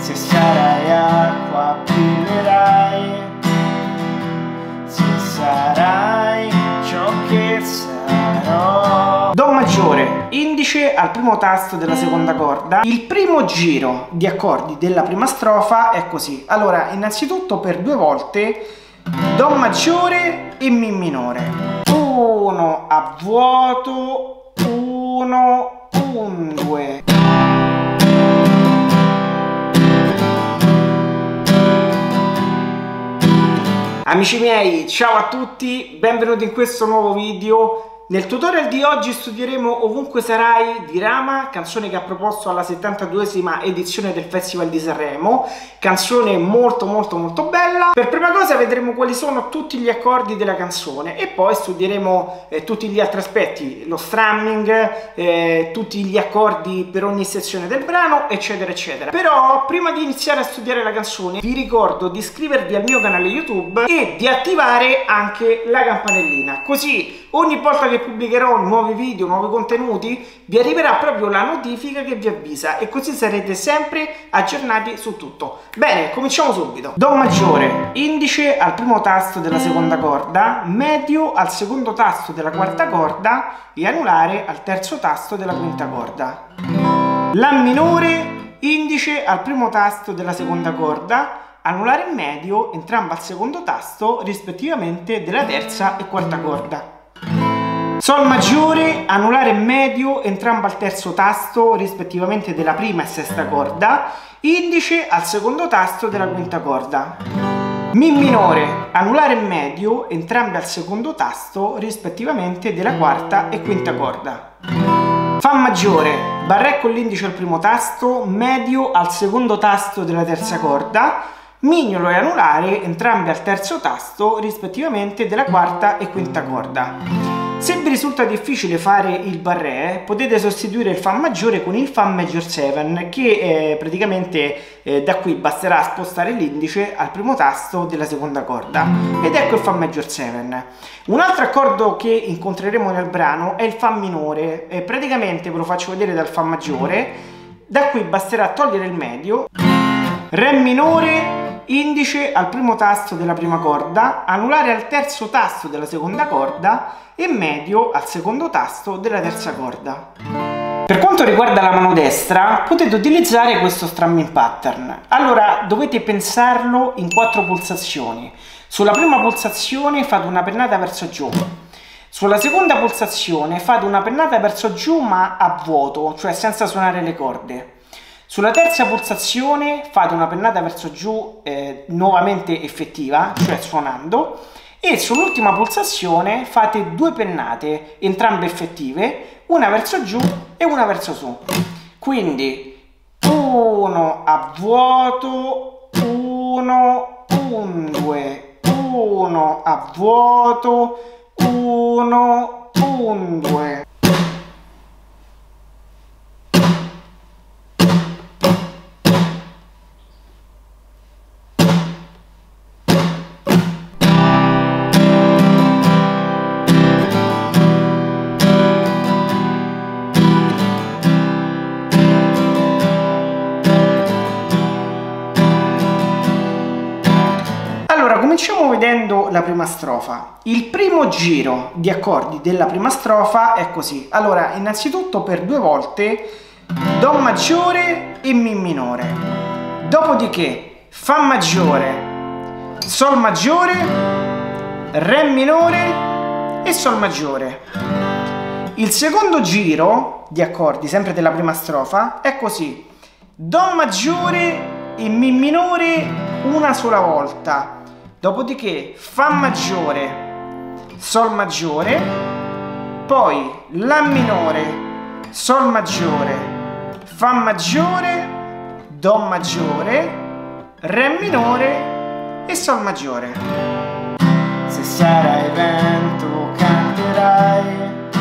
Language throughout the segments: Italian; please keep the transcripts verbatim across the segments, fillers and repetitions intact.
Se sarai acqua brillerai, se sarai ciò che sarò. Do maggiore, indice al primo tasto della seconda corda. Il primo giro di accordi della prima strofa è così. Allora, innanzitutto per due volte Do maggiore e Mi minore. Uno a vuoto, uno, un, due. Amici miei, ciao a tutti, benvenuti in questo nuovo video. Nel tutorial di oggi studieremo Ovunque Sarai di Rama, canzone che ha proposto alla settantaduesima edizione del Festival di Sanremo, canzone molto molto molto bella. Per prima cosa vedremo quali sono tutti gli accordi della canzone e poi studieremo eh, tutti gli altri aspetti, lo strumming, eh, tutti gli accordi per ogni sezione del brano, eccetera eccetera. Però prima di iniziare a studiare la canzone vi ricordo di iscrivervi al mio canale YouTube e di attivare anche la campanellina, così ogni volta che pubblicherò nuovi video, nuovi contenuti, vi arriverà proprio la notifica che vi avvisa e così sarete sempre aggiornati su tutto. Bene, cominciamo subito. Do maggiore, indice al primo tasto della seconda corda, medio al secondo tasto della quarta corda e anulare al terzo tasto della quinta corda. La minore, indice al primo tasto della seconda corda, anulare e medio entrambi al secondo tasto rispettivamente della terza e quarta corda. Sol maggiore, anulare e medio entrambi al terzo tasto rispettivamente della prima e sesta corda, indice al secondo tasto della quinta corda. Mi minore, anulare e medio entrambi al secondo tasto rispettivamente della quarta e quinta corda. Fa maggiore, barré con l'indice al primo tasto, medio al secondo tasto della terza corda, mignolo e anulare entrambi al terzo tasto rispettivamente della quarta e quinta corda. Se vi risulta difficile fare il barré, potete sostituire il Fa maggiore con il Fa major sette, che eh, praticamente eh, da qui basterà spostare l'indice al primo tasto della seconda corda. Ed ecco il Fa major sette. Un altro accordo che incontreremo nel brano è il Fa minore. Eh, praticamente ve lo faccio vedere dal Fa maggiore. Da qui basterà togliere il medio, Re minore, indice al primo tasto della prima corda, anulare al terzo tasto della seconda corda e medio al secondo tasto della terza corda. Per quanto riguarda la mano destra, potete utilizzare questo strumming pattern. Allora, dovete pensarlo in quattro pulsazioni. Sulla prima pulsazione fate una pennata verso giù. Sulla seconda pulsazione fate una pennata verso giù ma a vuoto, cioè senza suonare le corde. Sulla terza pulsazione fate una pennata verso giù eh, nuovamente effettiva, cioè suonando, e sull'ultima pulsazione fate due pennate, entrambe effettive, una verso giù e una verso su. Quindi uno a vuoto, uno, un, due, uno a vuoto, uno, un, due. Cominciamo vedendo la prima strofa. Il primo giro di accordi della prima strofa è così. Allora, innanzitutto per due volte Do maggiore e Mi minore. Dopodiché Fa maggiore, Sol maggiore, Re minore e Sol maggiore. Il secondo giro di accordi, sempre della prima strofa, è così. Do maggiore e Mi minore una sola volta. Dopodiché Fa maggiore, Sol maggiore, poi La minore, Sol maggiore, Fa maggiore, Do maggiore, Re minore e Sol maggiore. Se sarai vento canterai,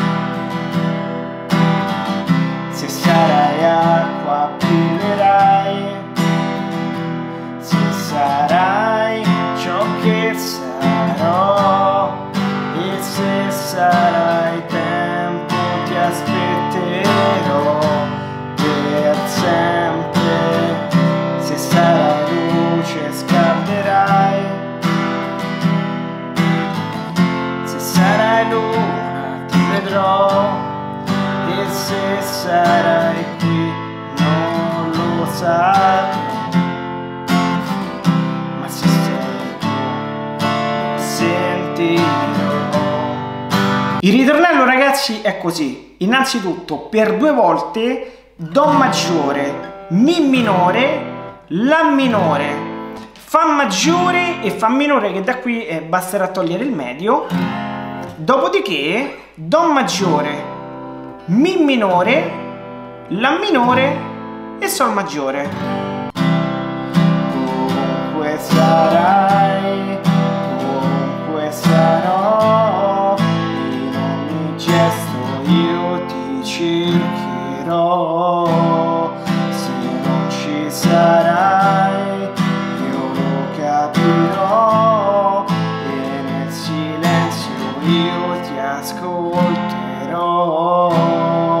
se sarai acqua brillerai, se sarai ciò che sarò, e se sarai tempo ti aspetterò per sempre. Se sarai passato, ma se sei tu lo sentirò. Il ritornello, ragazzi, è così. Innanzitutto per due volte do maggiore, mi minore, la minore, fa maggiore e fa minore, che da qui eh, basterà togliere il medio. Dopodiché do maggiore, mi minore, la minore e sol maggiore. Ovunque sarai, ovunque sarò, in ogni gesto io ti cercherò. Se non ci sarai io lo capirò e nel silenzio io ti ascolterò.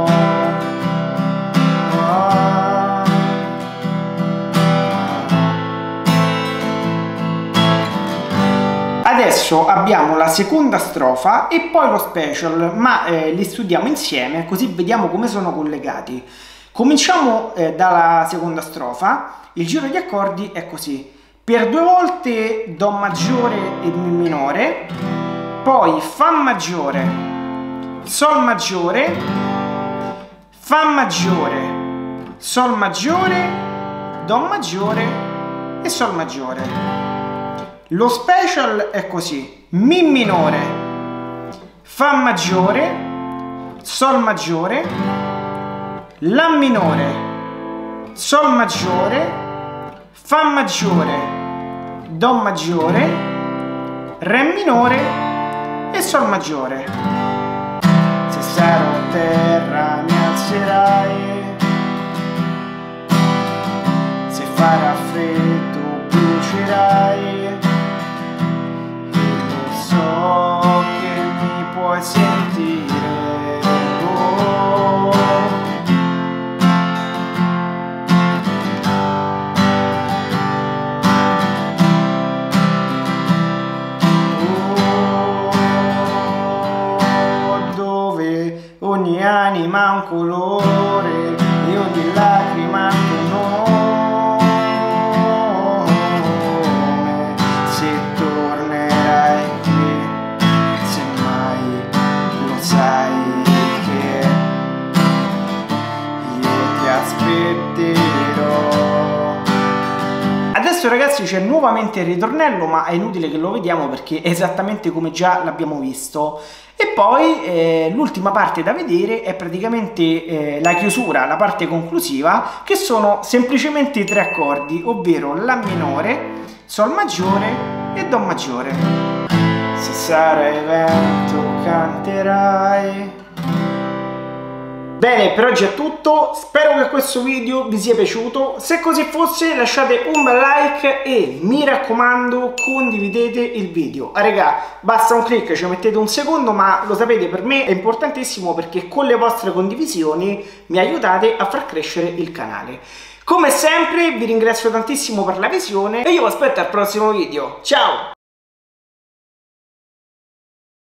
Adesso abbiamo la seconda strofa e poi lo special, ma eh, li studiamo insieme così vediamo come sono collegati. Cominciamo eh, dalla seconda strofa. Il giro di accordi è così: per due volte do maggiore e mi minore, poi fa maggiore, sol maggiore, fa maggiore, sol maggiore, do maggiore e sol maggiore. Lo special è così: mi minore, fa maggiore, sol maggiore, la minore, sol maggiore, fa maggiore, do maggiore, re minore e sol maggiore. Se sarò a terra mi alzerai, se farà freddo brucerai. So che mi puoi sentire, oh. Oh, dove ogni anima ha un colore e ogni lacrima ha un nome. Se tornerai aspetterò. Adesso, ragazzi, c'è nuovamente il ritornello, ma è inutile che lo vediamo perché è esattamente come già l'abbiamo visto. E poi eh, l'ultima parte da vedere è praticamente eh, la chiusura, la parte conclusiva, che sono semplicemente tre accordi, ovvero la minore, sol maggiore e do maggiore. Se sarai vento canterai. Bene, per oggi è tutto, spero che questo video vi sia piaciuto. Se così fosse lasciate un bel like e mi raccomando condividete il video. Ah, raga, basta un click, ci mettete un secondo, ma lo sapete, per me è importantissimo perché con le vostre condivisioni mi aiutate a far crescere il canale. Come sempre vi ringrazio tantissimo per la visione e io vi aspetto al prossimo video. Ciao!